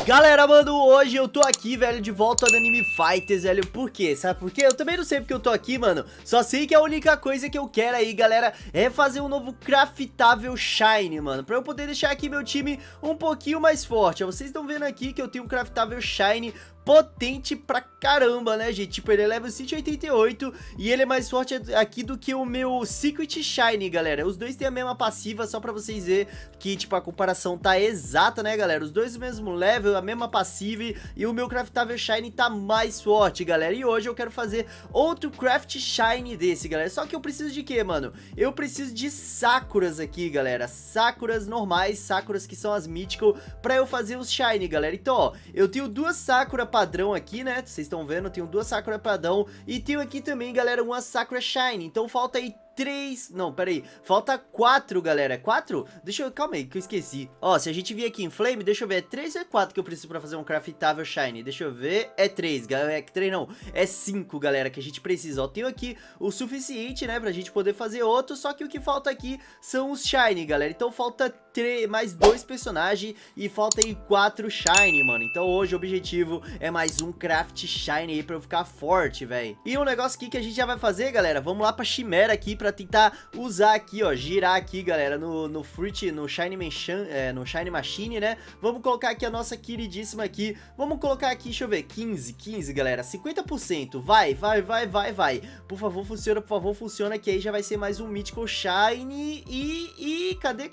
Galera, mano, hoje eu tô aqui, velho, de volta no Anime Fighters, velho. Por quê? Sabe por quê? Eu também não sei porque eu tô aqui, mano. Só sei que a única coisa que eu quero aí, galera, é fazer um novo craftável Shine, mano, pra eu poder deixar aqui meu time um pouquinho mais forte. Ó, vocês estão vendo aqui que eu tenho um craftável Shine potente pra caramba, né, gente? Tipo, ele é level 188 e ele é mais forte aqui do que o meu Secret Shine, galera. Os dois têm a mesma passiva, só pra vocês verem que, tipo, a comparação tá exata, né, galera? Os dois o mesmo level, a mesma passiva e o meu craftável Shine tá mais forte, galera. E hoje eu quero fazer outro craft Shine desse, galera. Só que eu preciso de quê, mano? Eu preciso de Sakuras aqui, galera. Sakuras normais, Sakuras que são as Mythical, pra eu fazer os Shine, galera. Então, ó, eu tenho duas Sakura padrão aqui, né? Vocês estão vendo, eu tenho duas Sakura padrão e tenho aqui também, galera, uma Sakura Shine. Então falta aí 3, não, pera aí, falta 4, galera. 4? Deixa eu, calma aí, que eu esqueci. Ó, se a gente vir aqui em Flame, deixa eu ver, é 3 ou é 4 que eu preciso pra fazer um craftável Shine? Deixa eu ver, é 3, galera, é 3 não, é 5, galera, que a gente precisa. Ó, tenho aqui o suficiente, né, pra gente poder fazer outro, só que o que falta aqui são os Shine, galera. Então falta mais 2 personagens e falta aí 4 Shine, mano. Então hoje o objetivo é mais um craft Shine aí pra eu ficar forte, velho. E um negócio aqui que a gente já vai fazer, galera, vamos lá pra Chimera aqui pra tentar usar aqui, ó, girar aqui, galera, no Fruit, no Shine Machine, né? Vamos colocar aqui a nossa queridíssima aqui, vamos colocar aqui, deixa eu ver, 15, galera, 50%, vai, por favor, funciona, que aí já vai ser mais um Mythical Shine e cadê?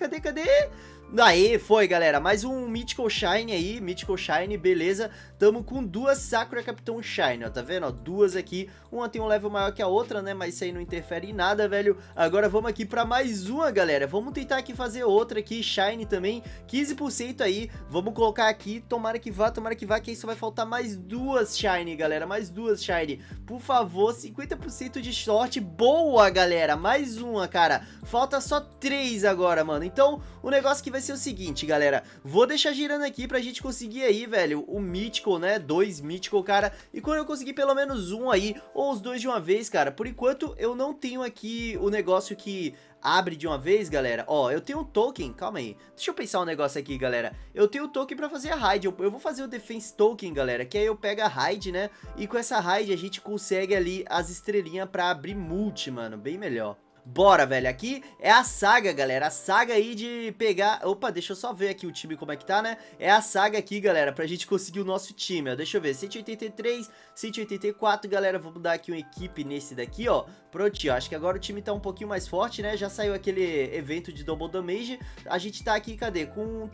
Aê, foi, galera, mais um Mythical Shine aí, Mythical Shine, beleza. Tamo com duas Sakura Capitão Shine, ó, tá vendo, ó, duas aqui. Uma tem um level maior que a outra, né, mas isso aí não interfere em nada, velho. Agora vamos aqui pra mais uma, galera. Vamos tentar aqui fazer outra aqui, Shine também, 15% aí. Vamos colocar aqui, tomara que vá, que aí só vai faltar mais duas Shine, galera, mais duas Shine. Por favor, 50% de sorte, boa, galera, mais uma, cara. Falta só 3 agora, mano. Então, o negócio que vai ser o seguinte, galera, vou deixar girando aqui pra gente conseguir aí, velho, o Mythical, né, 2 Mythical, cara, e quando eu conseguir pelo menos um aí, ou os dois de uma vez, cara, por enquanto eu não tenho aqui o negócio que abre de uma vez, galera. Ó, eu tenho um token, calma aí, deixa eu pensar um negócio aqui, galera. Eu tenho o token pra fazer a raid, eu vou fazer o defense token, galera, que aí eu pego a raid, né, e com essa raid a gente consegue ali as estrelinhas pra abrir multi, mano, bem melhor. Bora, velho, aqui é a saga, galera, a saga aí de pegar... Opa, deixa eu só ver aqui o time como é que tá, né? É a saga aqui, galera, pra gente conseguir o nosso time, ó. Deixa eu ver, 183, 184, galera, vamos dar aqui uma equipe nesse daqui, ó. Pronto, ó, acho que agora o time tá um pouquinho mais forte, né? Já saiu aquele evento de Double Damage. A gente tá aqui, cadê? Com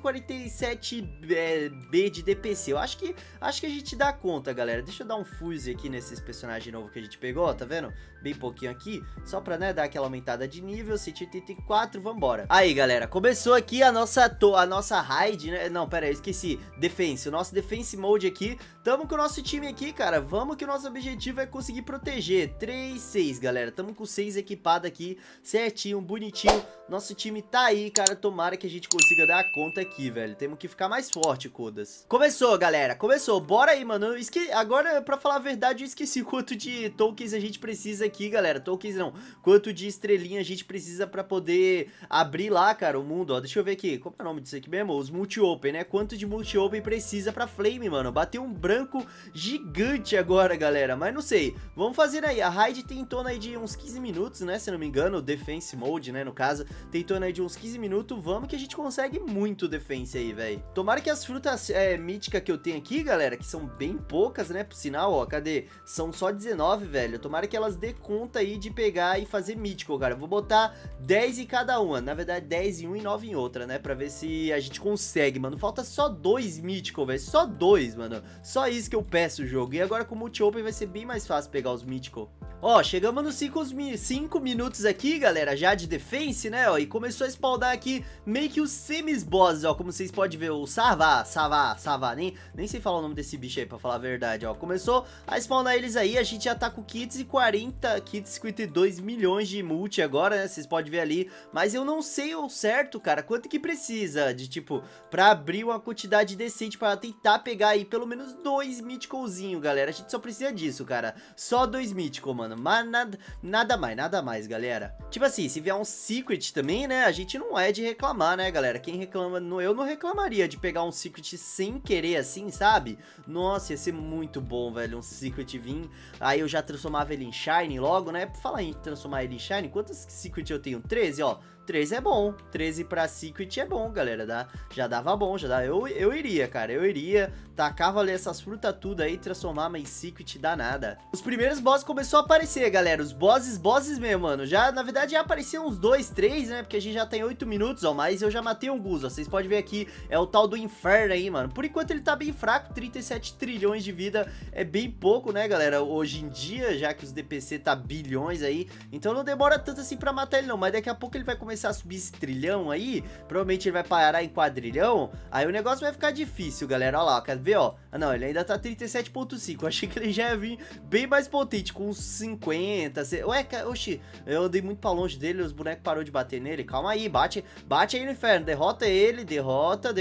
347 B de DPC. Eu acho que a gente dá conta, galera. Deixa eu dar um fuse aqui nesses personagens novos que a gente pegou, ó, tá vendo? Bem pouquinho aqui, só pra, né, dar aquela aumentada de nível, 184, vambora. Aí, galera, começou aqui a nossa raid, né? Não, pera aí, esqueci. Defense, o nosso defense mode aqui. Tamo com o nosso time aqui, cara. Vamos que o nosso objetivo é conseguir proteger. 3, 6, galera. Tamo com 6 equipado aqui, certinho, bonitinho. Nosso time tá aí, cara. Tomara que a gente consiga dar conta aqui, velho. Temos que ficar mais forte, Kodas. Começou, galera. Começou. Bora aí, mano. Agora, pra falar a verdade, eu esqueci quanto de tokens a gente precisa aqui, galera. Tokens não. Quanto de estrelinha a gente precisa pra poder abrir lá, cara, o mundo, ó. Deixa eu ver aqui. Como é o nome disso aqui mesmo? Os multi-open, né? Quanto de multi-open precisa pra Flame, mano? Bateu um branco gigante agora, galera. Mas não sei. Vamos fazer aí. A raid tem em torno aí de uns 15 minutos, né? Se não me engano. O defense mode, né? No caso, tem em torno aí de uns 15 minutos. Vamos que a gente consegue muito defense aí, velho. Tomara que as frutas míticas que eu tenho aqui, galera, que são bem poucas, né? Por sinal, ó. Cadê? São só 19, velho. Tomara que elas dê conta aí de pegar e fazer mítico, cara. Vou botar 10 em cada uma. Na verdade, 10 em uma e 9 em outra, né? Pra ver se a gente consegue, mano. Falta só 2 míticos, velho. Só 2, mano. Só isso que eu peço o jogo. E agora com o multi-open vai ser bem mais fácil pegar os míticos. Ó, chegamos nos 5 minutos aqui, galera, já de defense, né, ó, e começou a spawnar aqui meio que os semis-bosses, ó, como vocês podem ver, o Savá, nem sei falar o nome desse bicho aí, pra falar a verdade, ó, começou a spawnar eles aí, a gente já tá com kits e 52 milhões de multi agora, né, vocês podem ver ali, mas eu não sei ao certo, cara, quanto que precisa de, tipo, pra abrir uma quantidade decente pra tentar pegar aí pelo menos 2 míticalzinho, galera, a gente só precisa disso, cara, só 2 míticos, mano. mano. Mas nada mais, galera. Tipo assim, se vier um Secret também, né, a gente não é de reclamar, né, galera. Quem reclama, eu não reclamaria de pegar um Secret sem querer assim, sabe? Nossa, ia ser muito bom, velho, um Secret vir. Aí eu já transformava ele em Shine logo, né? Por falar em transformar ele em Shine, quantos Secret eu tenho? 13, ó. 13 é bom, 13 pra Secret é bom, galera, já dava bom, já dá, eu iria, cara, eu iria, tacava ali essas frutas tudo aí, transformava em Secret, dá nada. Os primeiros bosses começou a aparecer, galera, os bosses mesmo, mano, já, na verdade, já apareciam uns 2, 3, né, porque a gente já tem 8 minutos, ó, mas eu já matei alguns, ó, vocês podem ver aqui, é o tal do Inferno aí, mano, por enquanto ele tá bem fraco, 37 trilhões de vida é bem pouco, né, galera, hoje em dia, já que os DPC tá bilhões aí, então não demora tanto assim pra matar ele não, mas daqui a pouco ele vai começar a subir esse trilhão aí, provavelmente ele vai parar em quadrilhão, aí o negócio vai ficar difícil, galera, olha lá, quer ver, ó, ah não, ele ainda tá 37.5, achei que ele já ia vir bem mais potente, com uns 50, ué, oxi, eu andei muito pra longe dele, os bonecos parou de bater nele, calma aí, bate aí no Inferno, derrota ele, derrota,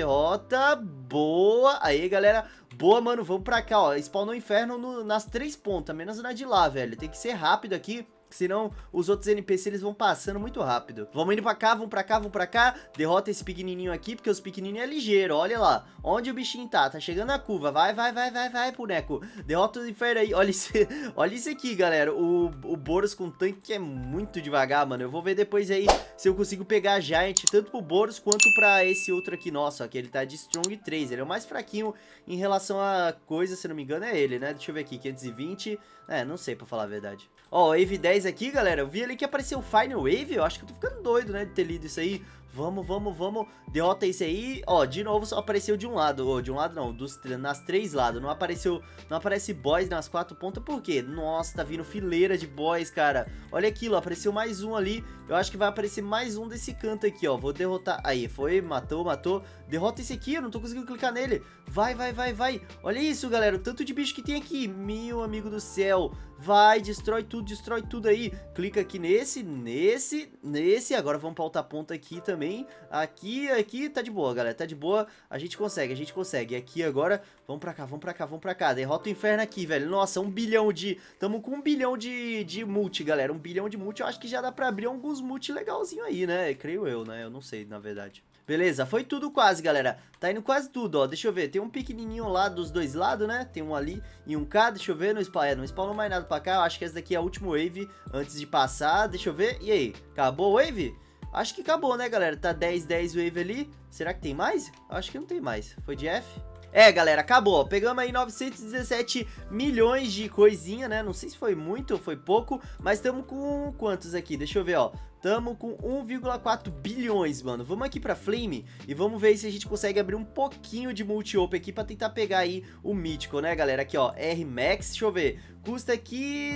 boa, aí galera, boa, mano, vamos pra cá, ó, spawnou o Inferno nas 3 pontas, menos na de lá, velho, tem que ser rápido aqui, senão os outros NPC eles vão passando muito rápido. Vamos indo pra cá, vamos pra cá. Derrota esse pequenininho aqui, porque os pequenininhos é ligeiro. Olha lá, onde o bichinho tá chegando na curva. Vai, boneco. Derrota o Inferno aí. Olha isso aqui, galera. O Boros com tanque é muito devagar, mano. Eu vou ver depois aí se eu consigo pegar a Giant, tanto pro Boros quanto pra esse outro aqui. Nossa, aqui ele tá de Strong 3. Ele é o mais fraquinho em relação a coisa, se não me engano, é ele, né? Deixa eu ver aqui, 520. É, não sei pra falar a verdade. Ó, Wave 10 aqui, galera, eu vi ali que apareceu o Final Wave, eu acho que eu tô ficando doido, né, de ter lido isso aí. Vamos, derrota esse aí, ó, de novo só apareceu de um lado, ou de um lado não, nas 3 lados, não aparece boys nas 4 pontas, por quê? Nossa, tá vindo fileira de boys, cara, olha aquilo, apareceu mais um ali, eu acho que vai aparecer mais um desse canto aqui, ó, vou derrotar, aí, foi, matou, derrota esse aqui, eu não tô conseguindo clicar nele, vai, olha isso, galera, o tanto de bicho que tem aqui, meu amigo do céu, vai, destrói tudo aí, clica aqui nesse, agora vamos pra outra ponta aqui também, aqui, tá de boa, galera, tá de boa, a gente consegue, e aqui agora, vamos pra cá, derrota o Inferno aqui, velho, nossa, 1 bilhão tamo com 1 bilhão de multi, galera, 1 bilhão de multi, eu acho que já dá pra abrir alguns multi legalzinho aí, né, creio eu, né, eu não sei, na verdade. Beleza, foi tudo quase, galera. Tá indo quase tudo, ó. Deixa eu ver, tem um pequenininho lá dos dois lados, né? Tem um ali e um cá, deixa eu ver. Não spawnou mais nada pra cá. Eu acho que essa daqui é a última wave antes de passar. Deixa eu ver. E aí, acabou a wave? Acho que acabou, né, galera? Tá 10 wave ali. Será que tem mais? Acho que não tem mais. Foi de F? É, galera, acabou, ó. Pegamos aí 917 milhões de coisinha, né? Não sei se foi muito ou foi pouco, mas estamos com quantos aqui? Deixa eu ver, ó. Tamo com 1,4 bilhões, mano. Vamos aqui pra Flame e vamos ver se a gente consegue abrir um pouquinho de multi-op aqui pra tentar pegar aí o mítico, né, galera? Aqui, ó, R-Max, deixa eu ver. Custa aqui,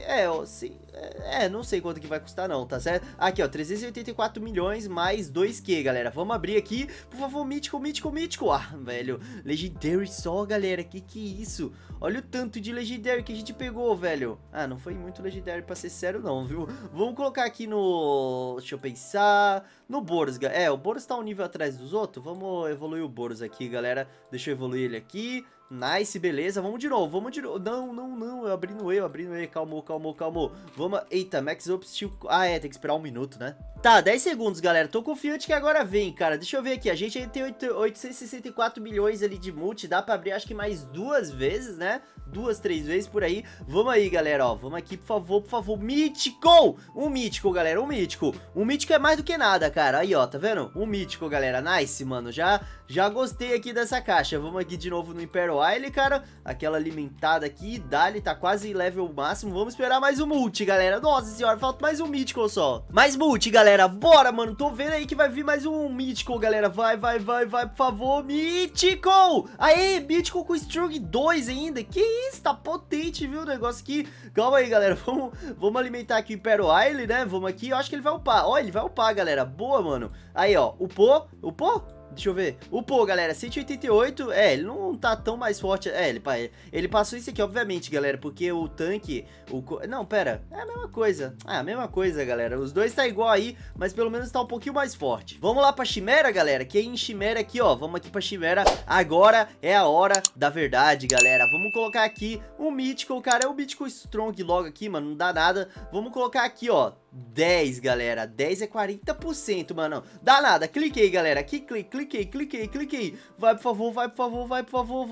não sei quanto que vai custar não, tá certo? Aqui, ó, 384 milhões mais 2Q, galera. Vamos abrir aqui, por favor, mítico. Ah, velho, Legendary só, galera, que é isso? Olha o tanto de Legendary que a gente pegou, velho. Ah, não foi muito Legendary pra ser sério não, viu? Vamos colocar aqui no... deixa eu pensar... no Boros, é, o Boros tá um nível atrás dos outros. Vamos evoluir o Boros aqui, galera. Deixa eu evoluir ele aqui. Nice, beleza, vamos de novo. Não, eu abri no E, calmou. Vamos, eita, Max Up Steel, tem que esperar 1 minuto, né? Tá, 10 segundos, galera, tô confiante que agora vem, cara, deixa eu ver aqui, a gente aí tem 864 milhões ali de multi, dá pra abrir acho que mais 2 vezes, né? 2, 3 vezes por aí, vamos aí, galera, ó, vamos aqui, por favor, mítico! Um mítico, galera, um mítico é mais do que nada, cara, aí, ó, tá vendo? Um mítico, galera, nice, mano, já gostei aqui dessa caixa, vamos aqui de novo no Imperial Isle, cara, aquela alimentada aqui, dali, tá quase level máximo, vamos esperar mais um multi, galera, nossa senhora, falta mais um mítico só, mais multi, galera, bora, mano, tô vendo aí que vai vir mais um mítico, galera, vai, por favor, mítico, aí, mítico com Strong 2 ainda, que isso, tá potente, viu, o negócio aqui, calma aí, galera, vamos alimentar aqui o Imperial Isle, né, vamos aqui, eu acho que ele vai upar, ó, ele vai upar, galera, boa, mano, aí, ó, upou, Deixa eu ver. Upou, galera, 188. É, ele não tá tão mais forte. É, ele passou isso aqui, obviamente, galera, porque o tanque... Não, pera. É a mesma coisa. Ah, a mesma coisa, galera. Os dois tá igual aí, mas pelo menos tá um pouquinho mais forte. Vamos lá pra Chimera, galera, que em Chimera aqui, ó. Vamos aqui pra Chimera. Agora é a hora da verdade, galera. Vamos colocar aqui um Mythical, cara. É o Mythical Strong logo aqui, mano. Não dá nada. Vamos colocar aqui, ó. 10, galera. 10 é 40%, mano. Dá nada. Cliquei, galera. Aqui, cliquei. Vai, por favor, vai, por favor, vai, por favor.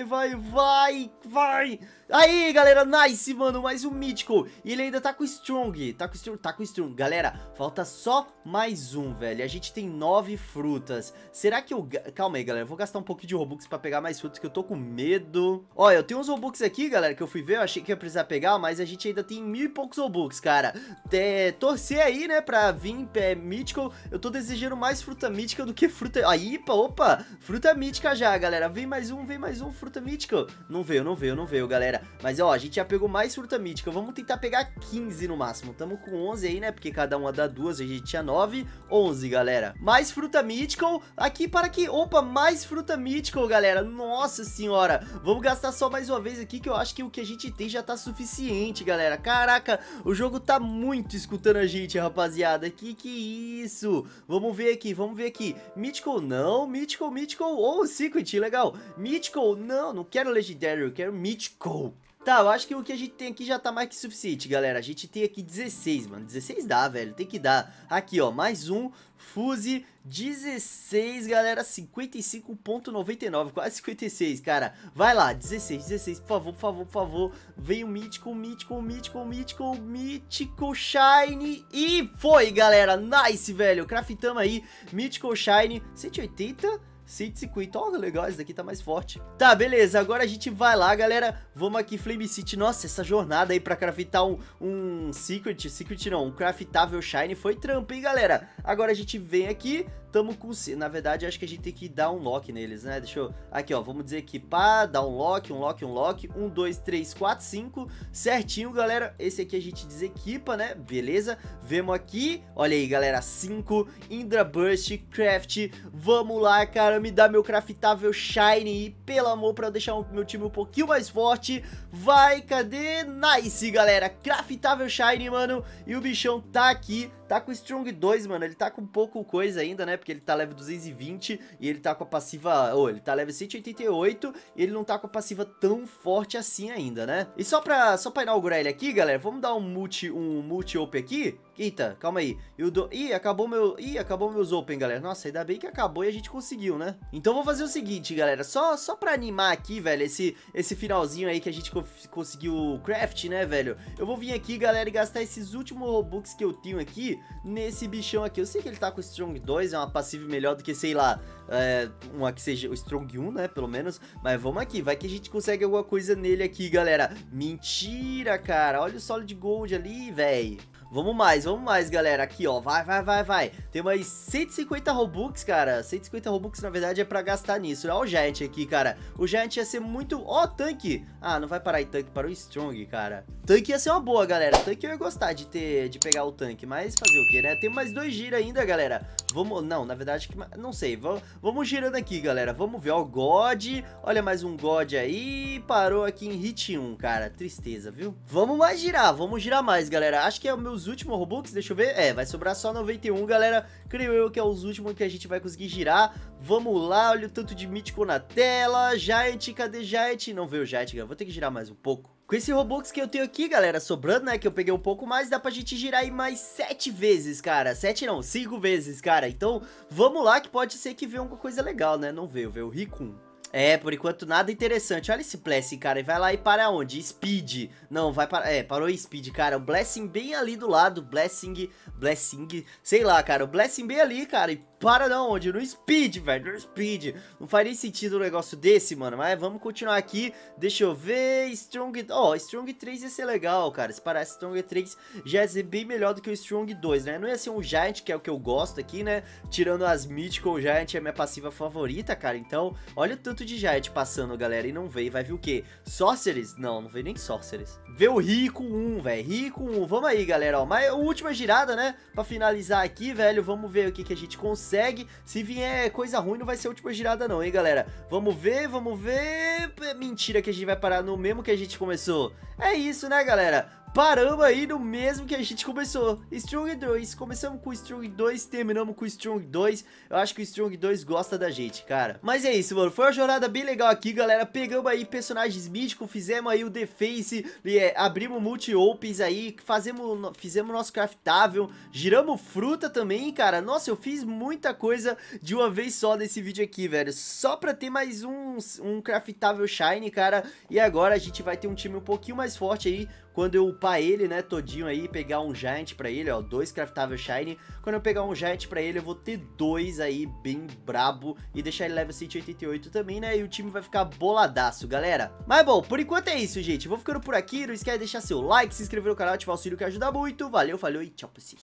Vai. Aí, galera, nice, mano. Mais um Mythical. E ele ainda tá com Strong. Tá com Strong. Galera, falta só mais um, velho. A gente tem 9 frutas. Será que eu... Calma aí, galera. Eu vou gastar um pouquinho de Robux pra pegar mais frutas, que eu tô com medo. Ó, eu tenho uns Robux aqui, galera, que eu fui ver. Eu achei que ia precisar pegar, mas a gente ainda tem 1000 e poucos Robux, cara. Torcer aí, né, pra vir Mythical. Eu tô desejando mais fruta mítica do que fruta... Aí, opa, fruta mítica já, galera. Vem mais um, fruta mítica. Não veio, galera. Mas, ó, a gente já pegou mais fruta mítica. Vamos tentar pegar 15 no máximo. Tamo com 11 aí, né, porque cada uma dá 2. A gente tinha 9, 11, galera. Mais fruta mítica. Aqui para aqui. Opa, mais fruta mítica, galera. Nossa senhora. Vamos gastar só mais uma vez aqui, que eu acho que o que a gente tem já tá suficiente, galera. Caraca, o jogo tá muito escutando a gente, rapaziada. Que isso? Vamos ver aqui. Mythical não, Mythical. Oh, Secret, legal. Mythical, não quero Legendary, eu quero Mythical. Tá, eu acho que o que a gente tem aqui já tá mais que suficiente, galera. A gente tem aqui 16, mano. 16 dá, velho. Tem que dar. Aqui, ó, mais um. Fuse 16, galera. 55,99. Quase 56, cara. Vai lá, 16. Por favor. Vem o Mythical Shine. E foi, galera. Nice, velho. Craftamos aí. Mythical Shine. 180. 150, ó, legal, esse daqui tá mais forte. Tá, beleza, agora a gente vai lá, galera. Vamos aqui, Flame City. Nossa, essa jornada aí pra craftar um Secret não, um craftável Shine foi trampo, hein, galera. Agora a gente vem aqui, tamo com... Na verdade, acho que a gente tem que dar um lock neles, né? Deixa eu... Aqui, ó, vamos dizer aqui, pá, dar um lock. 1, 2, 3, 4, 5. Certinho, galera. Esse aqui a gente desequipa, né? Beleza. Vemos aqui, olha aí, galera, 5. Indra Burst, Craft. Vamos lá, cara, me dá meu craftável Shine. E pelo amor, pra eu deixar o meu time um pouquinho mais forte. Vai, cadê? Nice, galera. Craftável Shine, mano. E o bichão tá aqui. Tá com Strong 2, mano. Ele tá com pouco coisa ainda, né? Porque ele tá level 220 e ele tá com a passiva... ele tá level 188 e ele não tá com a passiva tão forte assim ainda, né? E só pra inaugurar ele aqui, galera, vamos dar um multi-op aqui? Eita, calma aí. Ih, acabou meus open, galera. Nossa, ainda bem que acabou e a gente conseguiu, né? Então vou fazer o seguinte, galera. Só pra animar aqui, velho, esse finalzinho aí que a gente conseguiu o craft, né, velho? Eu vou vir aqui, galera, e gastar esses últimos Robux que eu tenho aqui nesse bichão aqui. Eu sei que ele tá com Strong 2, é uma passiva melhor do que, sei lá, uma que seja o Strong 1, né, pelo menos. Mas vamos aqui, vai que a gente consegue alguma coisa nele aqui, galera. Mentira, cara. Olha o Solid Gold ali, velho. Vamos mais, galera. Aqui, ó. Vai. Tem mais 150 Robux, cara. 150 Robux, na verdade, é pra gastar nisso. Olha o Giant aqui, cara. O Giant ia ser muito... Ó, tanque. Ah, não vai parar em tanque, parou em Strong, cara. Tanque ia ser uma boa, galera. Tanque eu ia gostar de pegar o tanque. Mas fazer o quê, né? Tem mais 2 giros ainda, galera. Vamos... Não, na verdade, não sei. Vamos girando aqui, galera. Vamos ver, ó. God. Olha mais um God aí. Parou aqui em hit 1, cara. Tristeza, viu? Vamos girar mais, galera. Acho que é o meu últimos Robux, deixa eu ver. Vai sobrar só 91, galera. Creio eu que é os últimos que a gente vai conseguir girar. Vamos lá, olha o tanto de mítico na tela. Giant, cadê Giant? Não veio o Giant, galera. Vou ter que girar mais um pouco. Com esse Robux que eu tenho aqui, galera, sobrando, né, que eu peguei um pouco mais, dá pra gente girar aí mais 7 vezes, cara. 7 não, 5 vezes, cara. Então, vamos lá, que pode ser que venha alguma coisa legal, né? Não veio o Ricum. Por enquanto nada interessante. Olha esse Blessing, cara, e vai lá e para onde? Speed. Não, vai para... parou em Speed, cara. O Blessing bem ali do lado. Blessing, sei lá, cara. O Blessing bem ali, cara, e para da onde? No Speed, velho, no Speed. Não faz nem sentido um negócio desse, mano. Mas vamos continuar aqui. Deixa eu ver. Strong... Strong 3 ia ser legal, cara. Se parece Strong 3 já ia ser bem melhor do que o Strong 2, né? Não ia ser um Giant, que é o que eu gosto aqui, né? Tirando as Mythical, o Giant é a minha passiva favorita, cara. Então, olha o tanto de Giant passando, galera. E não veio. Vai vir o quê? Sorcerers? Não veio nem Sorcerers. Vê o Rico 1, velho. Rico 1. Vamos aí, galera, ó. Mas a última girada, né? Pra finalizar aqui, velho. Vamos ver o que a gente consegue. consegue. Se vier coisa ruim, não vai ser a última girada não, hein, galera. Vamos ver, vamos ver. Mentira que a gente vai parar no mesmo que a gente começou. É isso, né, galera? Paramos aí no mesmo que a gente começou. Strong 2, começamos com o Strong 2, terminamos com o Strong 2. Eu acho que o Strong 2 gosta da gente, cara. Mas é isso, mano, foi uma jornada bem legal aqui, galera. Pegamos aí personagens míticos, fizemos aí o The Face, abrimos multi-opens aí, fizemos nosso craftável, giramos fruta também, cara. Nossa, eu fiz muita coisa de uma vez só nesse vídeo aqui, velho. Só pra ter mais um craftável shiny, cara. E agora a gente vai ter um time um pouquinho mais forte aí, quando eu upar ele, né, todinho aí, pegar um Giant pra ele, ó, 2 craftável shiny. Quando eu pegar um Giant pra ele, eu vou ter 2 aí, bem brabo, e deixar ele level 188 também, né, e o time vai ficar boladaço, galera. Mas bom, por enquanto é isso, gente, vou ficando por aqui, não esquece de deixar seu like, se inscrever no canal, ativar o sininho que ajuda muito. Valeu, falou e tchau pra vocês.